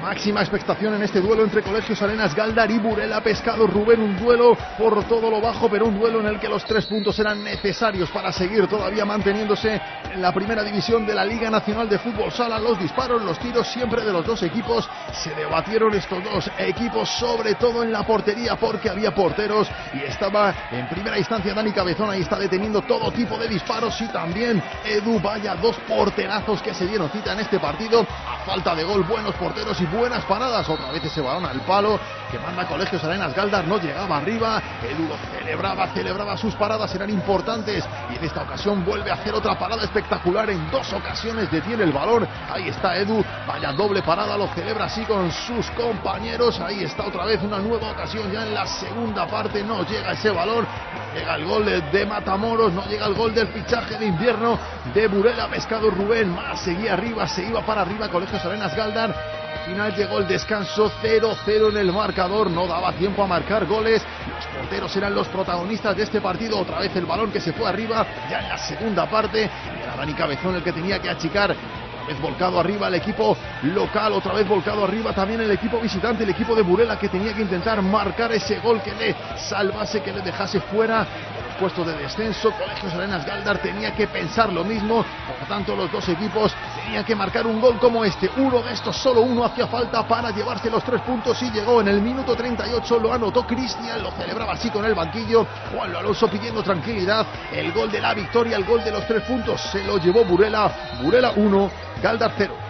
Máxima expectación en este duelo entre Colegios Arenas Gáldar y Burela Pescados Rubén, un duelo por todo lo bajo, pero un duelo en el que los 3 puntos eran necesarios para seguir todavía manteniéndose en la primera división de la Liga Nacional de Fútbol Sala. Los disparos, los tiros siempre de los dos equipos, se debatieron estos dos equipos, sobre todo en la portería, porque había porteros y estaba en primera instancia Dani Cabezón, ahí está deteniendo todo tipo de disparos, y también Edu. Vaya, 2 porterazos que se dieron cita en este partido, a falta de gol, buenos porteros y buenas paradas. Otra vez ese balón al palo que manda Colegios Arenas Gáldar, no llegaba arriba, Edu lo celebraba, sus paradas eran importantes, y en esta ocasión vuelve a hacer otra parada espectacular, en 2 ocasiones detiene el balón, ahí está Edu, vaya doble parada, lo celebra así con sus compañeros, ahí está otra vez una nueva ocasión, ya en la segunda parte no llega ese balón, no llega el gol de Matamoros, no llega el gol del fichaje de invierno de Burela Pescados Rubén, más seguía arriba, se iba para arriba Colegios Arenas Gáldar. Al final llegó el descanso, 0-0 en el marcador, no daba tiempo a marcar goles, los porteros eran los protagonistas de este partido, otra vez el balón que se fue arriba, ya en la segunda parte, era Dani Cabezón el que tenía que achicar. Otra vez volcado arriba el equipo local, otra vez volcado arriba también el equipo visitante, el equipo de Burela, que tenía que intentar marcar ese gol que le salvase, que le dejase fuera puesto de descenso. Colegios Arenas Gáldar tenía que pensar lo mismo, por lo tanto los dos equipos tenían que marcar un gol como este, uno de estos, solo uno hacía falta para llevarse los 3 puntos, y llegó en el minuto 38, lo anotó Cristian, lo celebraba así con el banquillo, Juan Alonso pidiendo tranquilidad, el gol de la victoria, el gol de los 3 puntos, se lo llevó Burela 1, Gáldar 0.